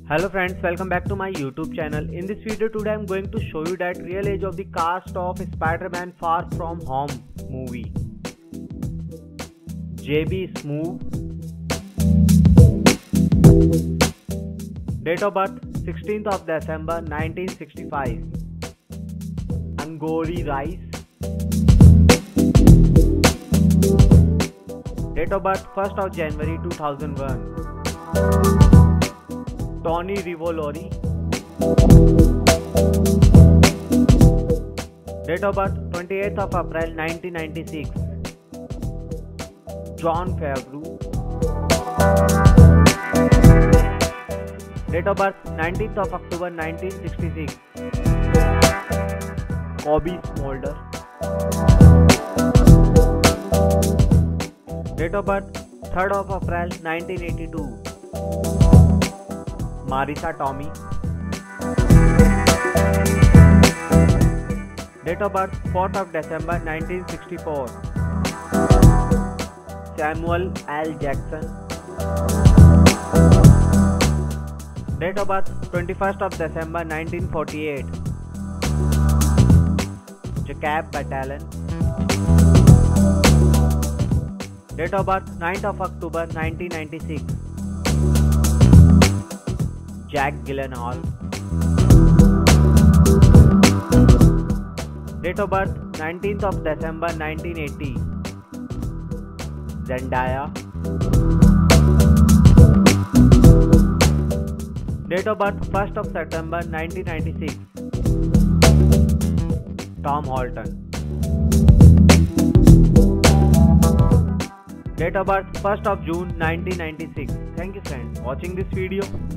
Hello friends, welcome back to my YouTube channel. In this video today I am going to show you that real age of the cast of Spider-Man Far From Home movie. JB Smoove. Date of birth 16th of December 1965. Angourie Rice. Date of birth 1st of January 2001. Tony Revolori. Date of birth 28th of April 1996. Jon Favreau. Date of birth 19th of October 1966. Cobie Smulders. Date of birth 3rd of April 1982. Marisa Tomei. Date of birth 4th of December 1964. Samuel L. Jackson. Date of birth 21st of December 1948. Jacob Batalon. Date of birth 9th of October 1996. Jake Gyllenhaal. Date of birth 19th of December 1980. Zendaya. Date of birth 1st of September 1996. Tom Holland. Date of birth 1st of June 1996. Thank you friends for watching this video.